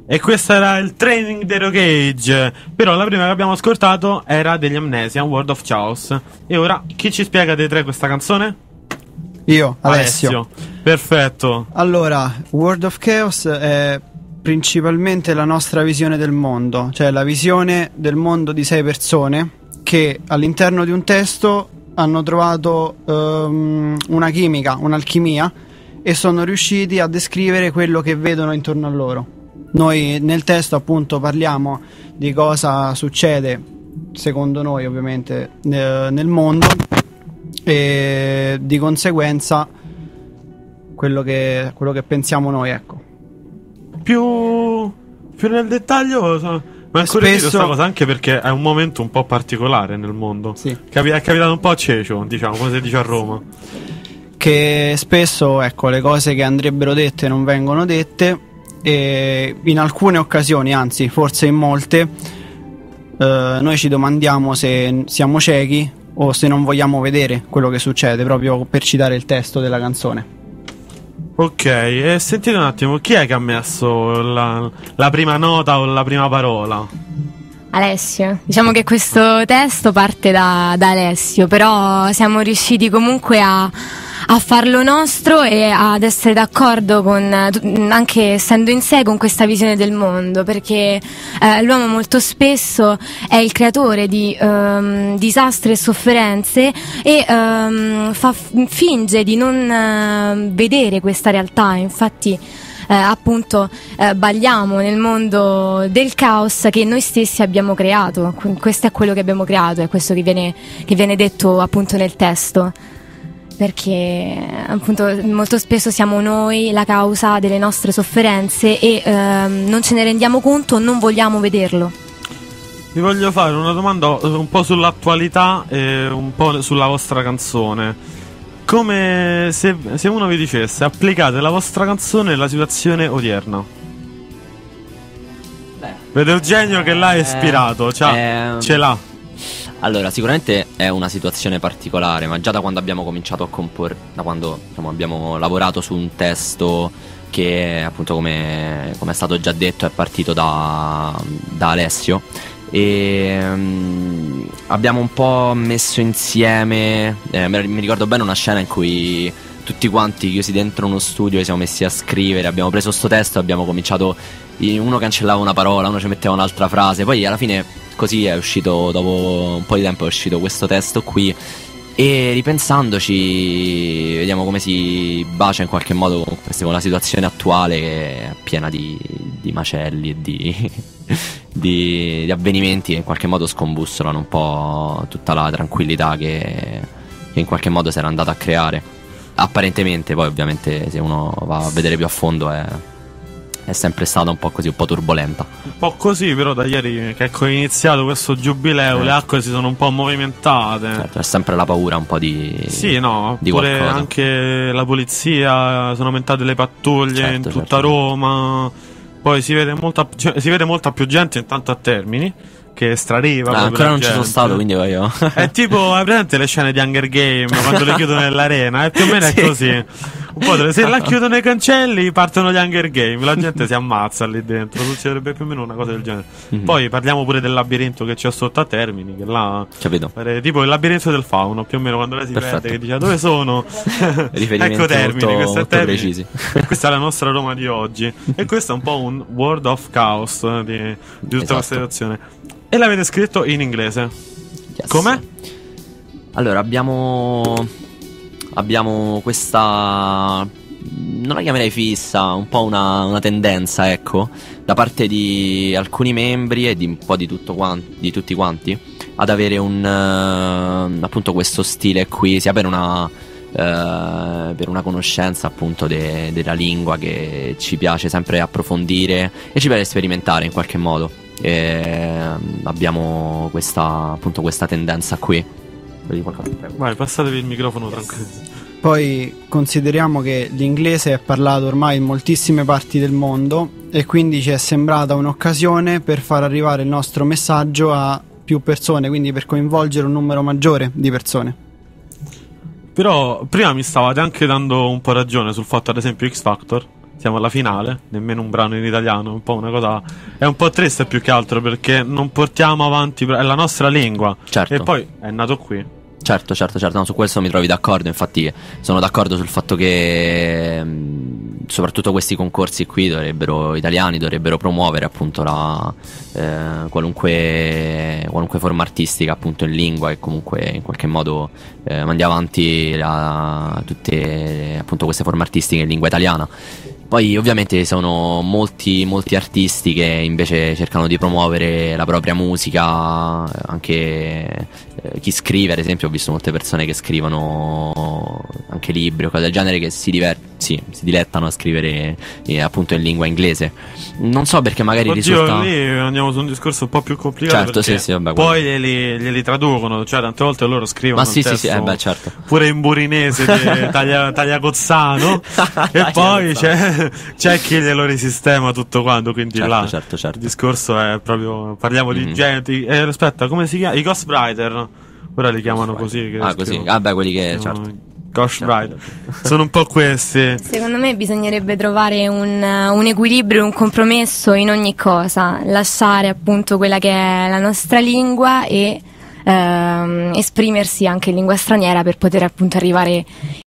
E questo era il Training the Rock Age. Però la prima che abbiamo ascoltato era degli Amnesia, World of Chaos. E ora chi ci spiega dei tre questa canzone? Io, Alessio. Perfetto. Allora, World of Chaos è principalmente la nostra visione del mondo, cioè la visione del mondo di 6 persone che all'interno di un testo hanno trovato una chimica, un'alchimia, e sono riusciti a descrivere quello che vedono intorno a loro. Noi nel testo appunto parliamo di cosa succede, secondo noi ovviamente, nel mondo, e di conseguenza quello che pensiamo noi, ecco. Più nel dettaglio, ma incuriosito questa cosa, anche perché è un momento un po' particolare nel mondo. Sì. È capitato un po' a Cecio, diciamo, come si dice a Roma. Che spesso, ecco, le cose che andrebbero dette non vengono dette, e in alcune occasioni, anzi forse in molte, noi ci domandiamo se siamo ciechi o se non vogliamo vedere quello che succede, proprio per citare il testo della canzone. Ok, e sentite un attimo, chi è che ha messo la prima nota o la prima parola? Alessio. Diciamo che questo testo parte da Alessio, però siamo riusciti comunque a farlo nostro e ad essere d'accordo con, anche essendo in sé, con questa visione del mondo, perché l'uomo molto spesso è il creatore di disastri e sofferenze e finge di non vedere questa realtà. Infatti appunto balliamo nel mondo del caos che noi stessi abbiamo creato. Questo è quello che abbiamo creato, è questo che viene detto appunto nel testo, perché appunto molto spesso siamo noi la causa delle nostre sofferenze e non ce ne rendiamo conto, non vogliamo vederlo. Vi voglio fare una domanda un po' sull'attualità e un po' sulla vostra canzone. Come se uno vi dicesse: applicate la vostra canzone alla situazione odierna. Vedo Eugenio che l'ha ispirato, ce l'ha. Allora, sicuramente è una situazione particolare, ma già da quando abbiamo cominciato a comporre, da quando abbiamo lavorato su un testo che appunto, come è stato già detto, è partito da Alessio, e abbiamo un po' messo insieme, mi ricordo bene una scena in cui tutti quanti chiusi dentro uno studio ci siamo messi a scrivere, abbiamo preso sto testo e abbiamo cominciato, uno cancellava una parola, uno ci metteva un'altra frase, poi alla fine così è uscito, dopo un po' di tempo è uscito questo testo qui, e ripensandoci vediamo come si bacia in qualche modo con la situazione attuale, che è piena di macelli e di avvenimenti che in qualche modo scombussolano un po' tutta la tranquillità che in qualche modo si era andata a creare apparentemente. Poi ovviamente se uno va a vedere più a fondo è sempre stata un po' così, un po' turbolenta. Un po' così, però da ieri che è iniziato questo giubileo, le acque si sono un po' movimentate. Certo, è sempre la paura un po', di pure qualcosa. Anche la polizia, sono aumentate le pattuglie in tutta Roma. Poi si vede molta più gente intanto a Termini, che strariva. Ancora non ci sono stato, quindi io. È tipo, hai presente le scene di Hunger Game quando le chiudono nell'arena? Più o meno è così. Un po' se la chiudono i cancelli, partono gli Hunger Game, la gente si ammazza lì dentro. Succederebbe più o meno una cosa del genere. Poi parliamo pure del labirinto che c'è sotto a Termini, che là, capito? Tipo il labirinto del fauno, più o meno, quando lei si perde, che dice dove sono? Ecco Termini, questo è Termini. Precisi. Questa è la nostra Roma di oggi. E questo è un po' un World of Chaos di tutta questa situazione. E l'avete scritto in inglese. Yes. Com'è? Allora, abbiamo questa, non la chiamerei fissa, un po' una tendenza, ecco, da parte di alcuni membri e di un po' di tutti quanti, ad avere appunto questo stile qui, sia per una conoscenza appunto della lingua, che ci piace sempre approfondire e ci piace sperimentare in qualche modo. E abbiamo questa tendenza qui. Vai, passatevi il microfono tranquillo. Poi consideriamo che l'inglese è parlato ormai in moltissime parti del mondo, e quindi ci è sembrata un'occasione per far arrivare il nostro messaggio a più persone, quindi per coinvolgere un numero maggiore di persone. Però prima mi stavate anche dando un po' ragione sul fatto, ad esempio, X Factor, siamo alla finale, nemmeno un brano in italiano, un po' una cosa, è un po' triste più che altro perché non portiamo avanti, è la nostra lingua, Certo. e poi è nato qui. Certo, no, su questo mi trovi d'accordo, infatti sono d'accordo sul fatto che soprattutto questi concorsi qui italiani dovrebbero promuovere appunto qualunque forma artistica appunto in lingua, e comunque in qualche modo mandi avanti tutte appunto queste forme artistiche in lingua italiana. Poi ovviamente sono molti artisti che invece cercano di promuovere la propria musica, anche chi scrive, ad esempio ho visto molte persone che scrivono anche libri o cose del genere, che si dilettano a scrivere appunto in lingua inglese. Non so perché magari risulta... lì andiamo su un discorso un po' più complicato, Certo, sì, vabbè, poi glieli traducono, cioè tante volte loro scrivono Ma sì, un testo certo. pure in burinese tagliacozzano e poi c'è chi glielo risistema tutto quanto, quindi Certo. il discorso è proprio, parliamo di gente, aspetta, come si chiama? I Ghostwriter, ora li chiamano così, così, vabbè, quelli che certo. Ghostwriter sono un po' questi. Secondo me bisognerebbe trovare un equilibrio, un compromesso in ogni cosa, lasciare appunto quella che è la nostra lingua e esprimersi anche in lingua straniera per poter appunto arrivare